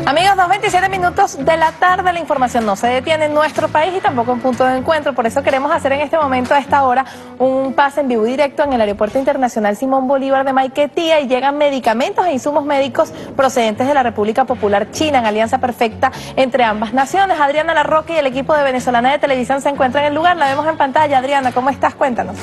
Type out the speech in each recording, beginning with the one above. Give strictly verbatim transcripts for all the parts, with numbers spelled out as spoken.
Amigos, dos veintisiete minutos de la tarde, la información no se detiene en nuestro país y tampoco en punto de encuentro. Por eso queremos hacer en este momento, a esta hora, un pase en vivo y directo en el Aeropuerto Internacional Simón Bolívar de Maiquetía, y llegan medicamentos e insumos médicos procedentes de la República Popular China, en alianza perfecta entre ambas naciones. Adriana Larroque y el equipo de Venezolana de Televisión se encuentran en el lugar. La vemos en pantalla. Adriana, ¿cómo estás? Cuéntanos.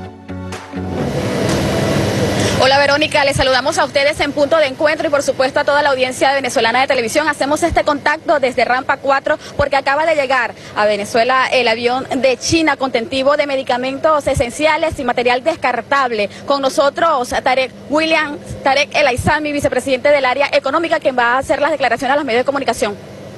Hola Verónica, les saludamos a ustedes en Punto de Encuentro y por supuesto a toda la audiencia de Venezolana de Televisión. Hacemos este contacto desde Rampa cuatro porque acaba de llegar a Venezuela el avión de China contentivo de medicamentos esenciales y material descartable. Con nosotros Tarek William Tarek El Aizami, vicepresidente del área económica, quien va a hacer las declaraciones a los medios de comunicación.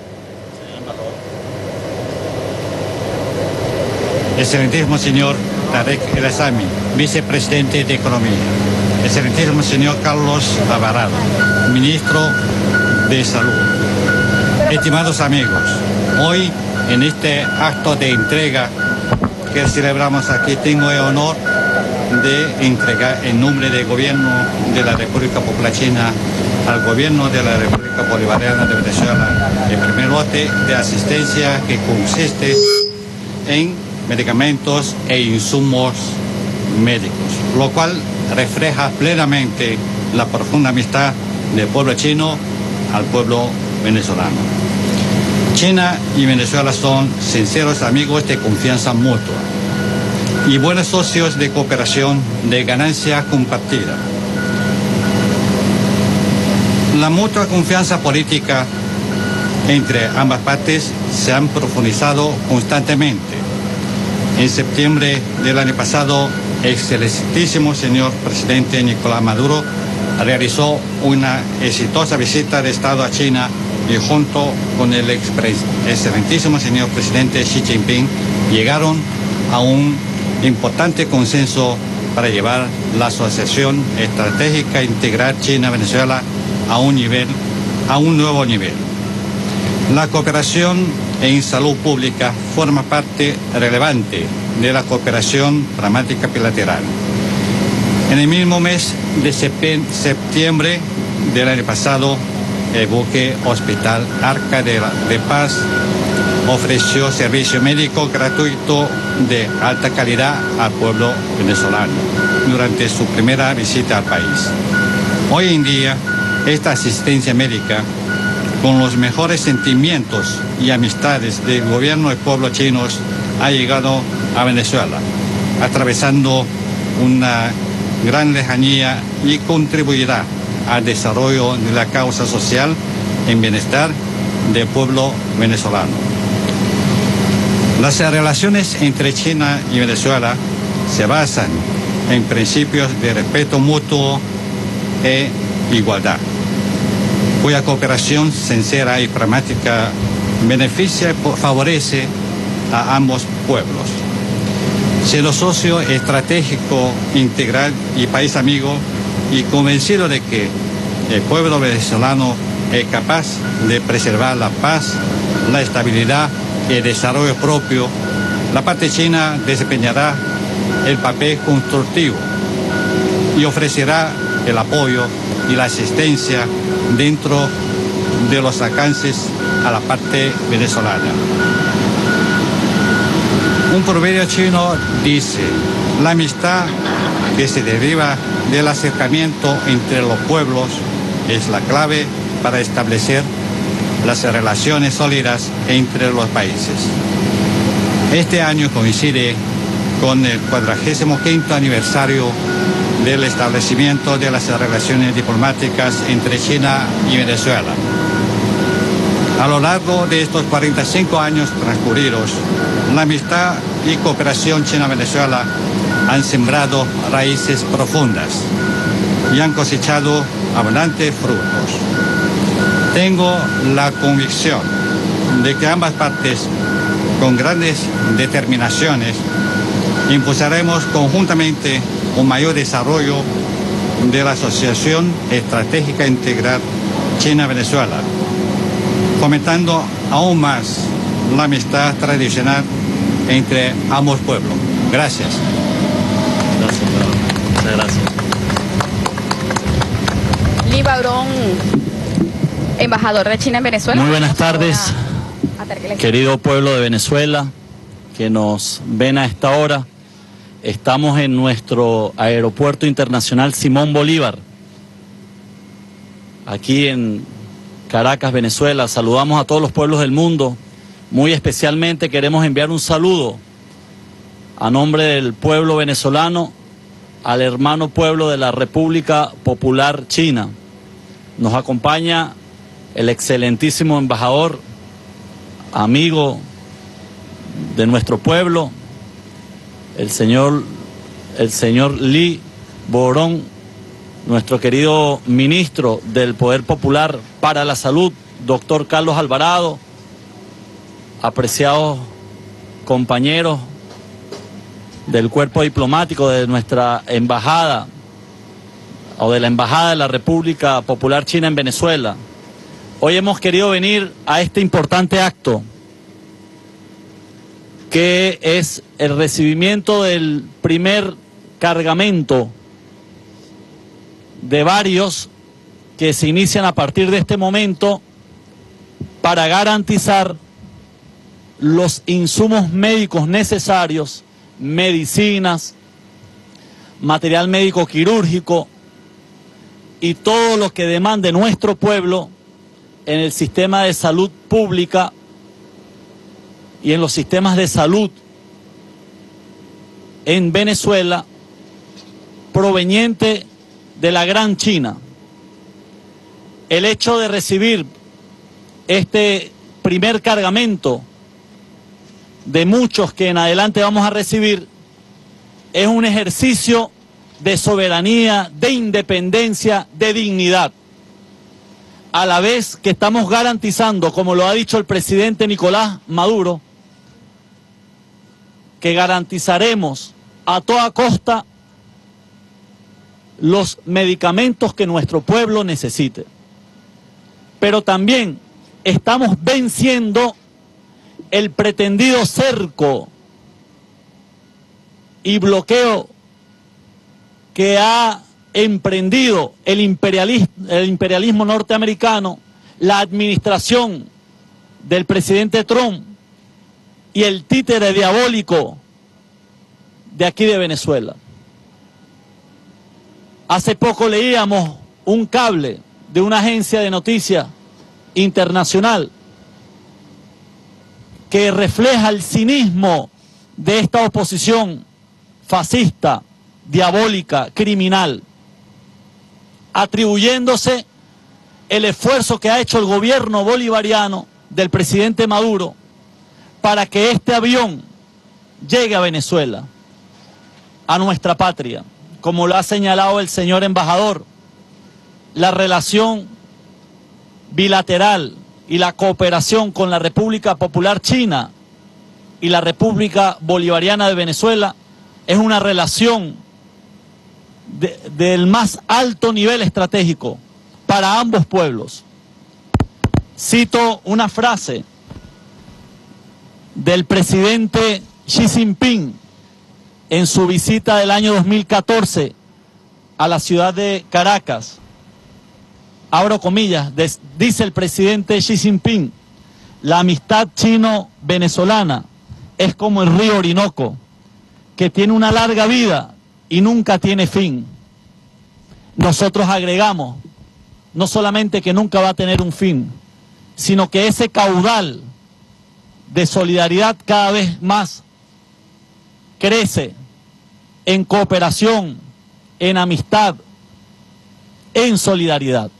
Excelentísimo señor Tarek El Aizami, vicepresidente de Economía. Excelentísimo señor Carlos Alvarado, ministro de Salud. Estimados amigos, hoy en este acto de entrega que celebramos aquí, tengo el honor de entregar en nombre del gobierno de la República Popular China al gobierno de la República Bolivariana de Venezuela el primer lote de asistencia que consiste en medicamentos e insumos médicos, lo cual refleja plenamente la profunda amistad del pueblo chino al pueblo venezolano. China y Venezuela son sinceros amigos de confianza mutua y buenos socios de cooperación de ganancia compartida. La mutua confianza política entre ambas partes se han profundizado constantemente. En septiembre del año pasado, el excelentísimo señor presidente Nicolás Maduro realizó una exitosa visita de Estado a China y junto con el excelentísimo señor presidente Xi Jinping llegaron a un importante consenso para llevar la asociación estratégica integral China-Venezuela a un nivel, a un nuevo nivel. La cooperación en salud pública forma parte relevante de la cooperación pragmática bilateral. En el mismo mes de septiembre del año pasado, el buque Hospital Arca de, de Paz ofreció servicio médico gratuito de alta calidad al pueblo venezolano durante su primera visita al país. Hoy en día, esta asistencia médica, con los mejores sentimientos y amistades del gobierno y pueblo chinos, ha llegado a Venezuela, atravesando una gran lejanía y contribuirá al desarrollo de la causa social en bienestar del pueblo venezolano. Las relaciones entre China y Venezuela se basan en principios de respeto mutuo e igualdad, cuya cooperación sincera y pragmática beneficia y favorece a ambos pueblos. Siendo socio estratégico, integral y país amigo, y convencido de que el pueblo venezolano es capaz de preservar la paz, la estabilidad y el desarrollo propio, la parte china desempeñará el papel constructivo y ofrecerá el apoyo y la asistencia dentro de los alcances a la parte venezolana. Un proverbio chino dice: la amistad que se deriva del acercamiento entre los pueblos es la clave para establecer las relaciones sólidas entre los países. Este año coincide con el cuadragésimo quinto aniversario del establecimiento de las relaciones diplomáticas entre China y Venezuela. A lo largo de estos cuarenta y cinco años transcurridos, la amistad y cooperación China-Venezuela han sembrado raíces profundas y han cosechado abundantes frutos. Tengo la convicción de que ambas partes, con grandes determinaciones, impulsaremos conjuntamente un mayor desarrollo de la Asociación Estratégica Integral China-Venezuela, fomentando aún más la amistad tradicional entre ambos pueblos. Gracias. Gracias, muchas gracias. Lee Baurón embajador de China en Venezuela. Muy buenas tardes, querido pueblo de Venezuela, que nos ven a esta hora. Estamos en nuestro aeropuerto internacional Simón Bolívar, aquí en Caracas, Venezuela. Saludamos a todos los pueblos del mundo. Muy especialmente queremos enviar un saludo a nombre del pueblo venezolano al hermano pueblo de la República Popular China. Nos acompaña el excelentísimo embajador, amigo de nuestro pueblo, el señor, el señor Li Borong, nuestro querido ministro del Poder Popular para la Salud, doctor Carlos Alvarado, apreciados compañeros del cuerpo diplomático de nuestra embajada o de la Embajada de la República Popular China en Venezuela. Hoy hemos querido venir a este importante acto, que es el recibimiento del primer cargamento de varios que se inician a partir de este momento para garantizar los insumos médicos necesarios, medicinas, material médico quirúrgico y todo lo que demande nuestro pueblo en el sistema de salud pública y en los sistemas de salud en Venezuela, proveniente de la Gran China. El hecho de recibir este primer cargamento de muchos que en adelante vamos a recibir es un ejercicio de soberanía, de independencia, de dignidad, a la vez que estamos garantizando, como lo ha dicho el presidente Nicolás Maduro, que garantizaremos a toda costa los medicamentos que nuestro pueblo necesite. Pero también estamos venciendo el pretendido cerco y bloqueo que ha emprendido el imperialismo, el imperialismo norteamericano, la administración del presidente Trump y el títere diabólico de aquí de Venezuela. Hace poco leíamos un cable de una agencia de noticias internacional que refleja el cinismo de esta oposición fascista, diabólica, criminal, atribuyéndose el esfuerzo que ha hecho el gobierno bolivariano del presidente Maduro para que este avión llegue a Venezuela, a nuestra patria. Como lo ha señalado el señor embajador, la relación bilateral y la cooperación con la República Popular China y la República Bolivariana de Venezuela es una relación de, del más alto nivel estratégico para ambos pueblos. Cito una frase del presidente Xi Jinping en su visita del año dos mil catorce a la ciudad de Caracas. Abro comillas, dice el presidente Xi Jinping: la amistad chino-venezolana es como el río Orinoco, que tiene una larga vida y nunca tiene fin. Nosotros agregamos, no solamente que nunca va a tener un fin, sino que ese caudal de solidaridad cada vez más crece en cooperación, en amistad, en solidaridad.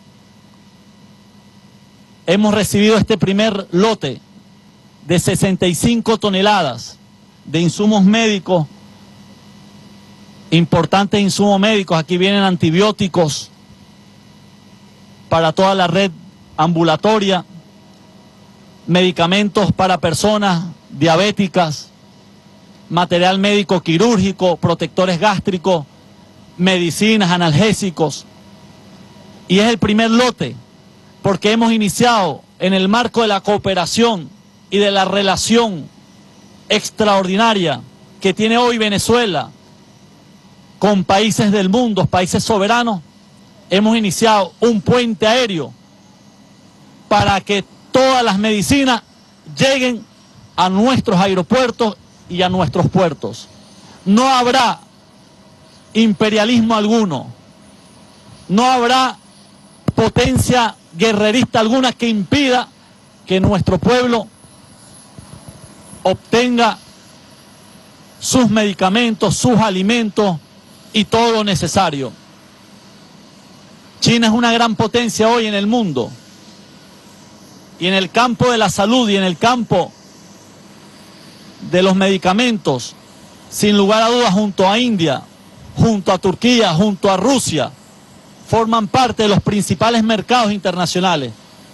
Hemos recibido este primer lote de sesenta y cinco toneladas de insumos médicos, importantes insumos médicos. Aquí vienen antibióticos para toda la red ambulatoria, medicamentos para personas diabéticas, material médico quirúrgico, protectores gástricos, medicinas, analgésicos. Y es el primer lote porque hemos iniciado en el marco de la cooperación y de la relación extraordinaria que tiene hoy Venezuela con países del mundo, países soberanos. Hemos iniciado un puente aéreo para que todas las medicinas lleguen a nuestros aeropuertos y a nuestros puertos. No habrá imperialismo alguno, no habrá potencia guerrerista alguna que impida que nuestro pueblo obtenga sus medicamentos, sus alimentos y todo lo necesario. China es una gran potencia hoy en el mundo, y en el campo de la salud y en el campo de los medicamentos, sin lugar a dudas, junto a India, junto a Turquía, junto a Rusia, forman parte de los principales mercados internacionales.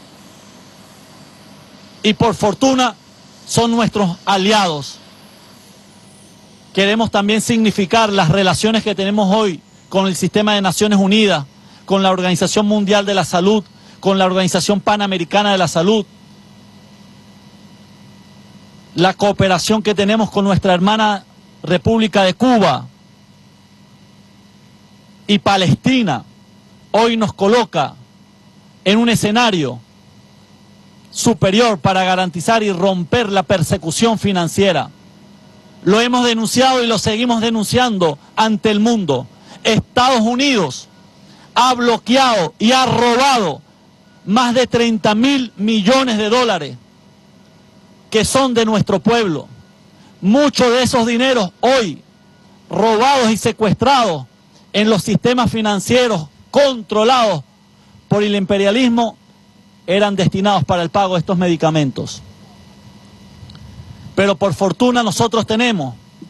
Y por fortuna son nuestros aliados. Queremos también significar las relaciones que tenemos hoy con el sistema de Naciones Unidas, con la Organización Mundial de la Salud, con la Organización Panamericana de la Salud, la cooperación que tenemos con nuestra hermana República de Cuba y Palestina, hoy nos coloca en un escenario superior para garantizar y romper la persecución financiera. Lo hemos denunciado y lo seguimos denunciando ante el mundo. Estados Unidos ha bloqueado y ha robado más de treinta mil millones de dólares que son de nuestro pueblo. Muchos de esos dineros hoy robados y secuestrados en los sistemas financieros controlados por el imperialismo eran destinados para el pago de estos medicamentos. Pero por fortuna nosotros tenemos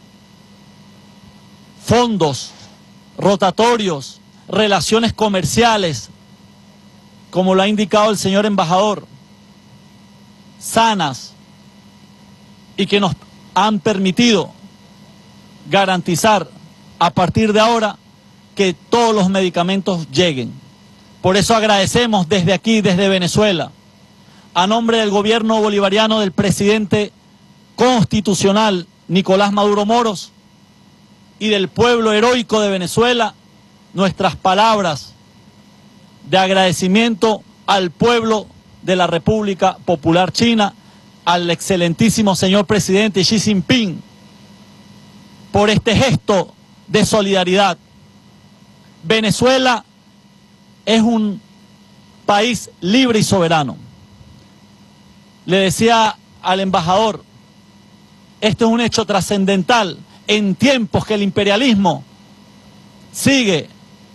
fondos rotatorios, relaciones comerciales, como lo ha indicado el señor embajador, sanas, y que nos han permitido garantizar a partir de ahora que todos los medicamentos lleguen. Por eso agradecemos desde aquí, desde Venezuela, a nombre del gobierno bolivariano del presidente constitucional Nicolás Maduro Moros y del pueblo heroico de Venezuela, nuestras palabras de agradecimiento al pueblo de la República Popular China, al excelentísimo señor presidente Xi Jinping, por este gesto de solidaridad. Venezuela es un país libre y soberano. Le decía al embajador, este es un hecho trascendental en tiempos que el imperialismo sigue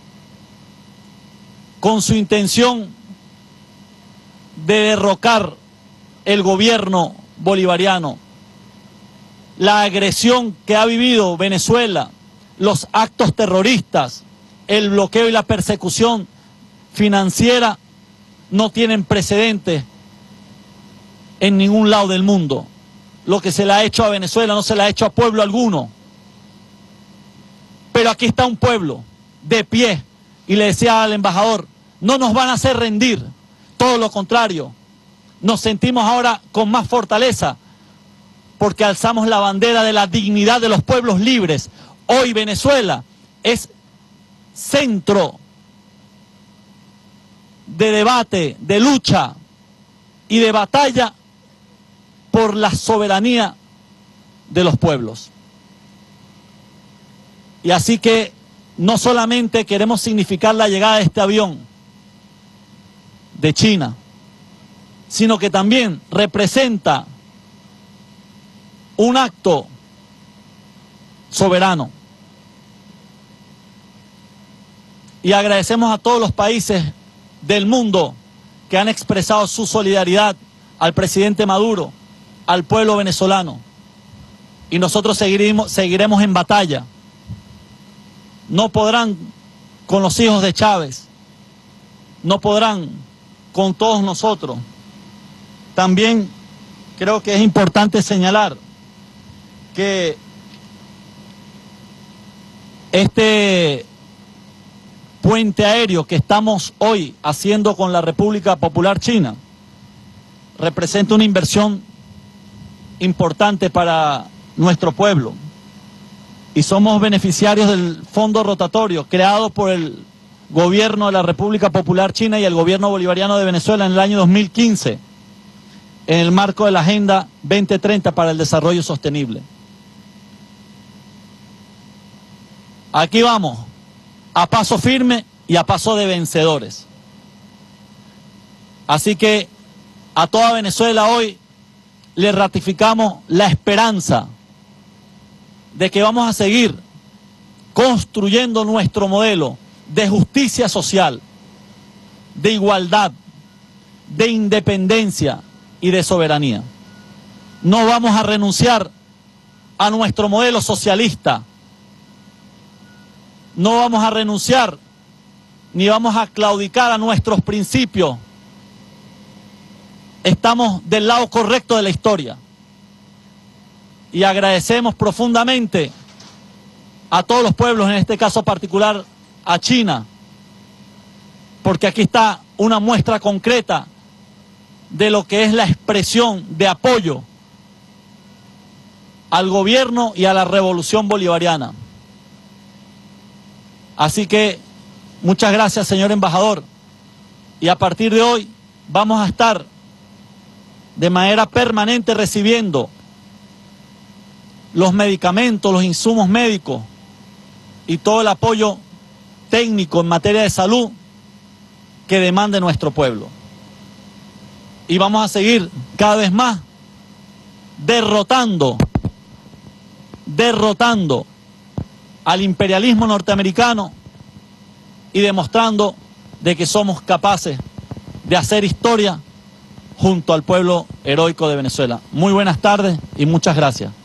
con su intención de derrocar el gobierno bolivariano. La agresión que ha vivido Venezuela, los actos terroristas, el bloqueo y la persecución financiera no tienen precedentes en ningún lado del mundo. Lo que se le ha hecho a Venezuela no se le ha hecho a pueblo alguno. Pero aquí está un pueblo de pie, y le decía al embajador, no nos van a hacer rendir, todo lo contrario, nos sentimos ahora con más fortaleza porque alzamos la bandera de la dignidad de los pueblos libres. Hoy Venezuela es centro de debate, de lucha y de batalla por la soberanía de los pueblos. Y así que no solamente queremos significar la llegada de este avión de China, sino que también representa un acto soberano. Y agradecemos a todos los países del mundo que han expresado su solidaridad al presidente Maduro, al pueblo venezolano. Y nosotros seguiremos, seguiremos en batalla. No podrán con los hijos de Chávez, no podrán con todos nosotros. También creo que es importante señalar que este puente aéreo que estamos hoy haciendo con la República Popular China representa una inversión importante para nuestro pueblo. Y somos beneficiarios del fondo rotatorio creado por el gobierno de la República Popular China y el gobierno bolivariano de Venezuela en el año dos mil quince, en el marco de la Agenda veinte treinta para el Desarrollo Sostenible. Aquí vamos, a paso firme y a paso de vencedores. Así que a toda Venezuela hoy le ratificamos la esperanza de que vamos a seguir construyendo nuestro modelo de justicia social, de igualdad, de independencia y de soberanía. No vamos a renunciar a nuestro modelo socialista, no vamos a renunciar ni vamos a claudicar a nuestros principios. Estamos del lado correcto de la historia y agradecemos profundamente a todos los pueblos, en este caso particular a China, porque aquí está una muestra concreta de lo que es la expresión de apoyo al gobierno y a la revolución bolivariana. Así que muchas gracias, señor embajador, y a partir de hoy vamos a estar de manera permanente recibiendo los medicamentos, los insumos médicos y todo el apoyo técnico en materia de salud que demande nuestro pueblo. Y vamos a seguir cada vez más derrotando, derrotando al imperialismo norteamericano y demostrando de que somos capaces de hacer historia junto al pueblo heroico de Venezuela. Muy buenas tardes y muchas gracias.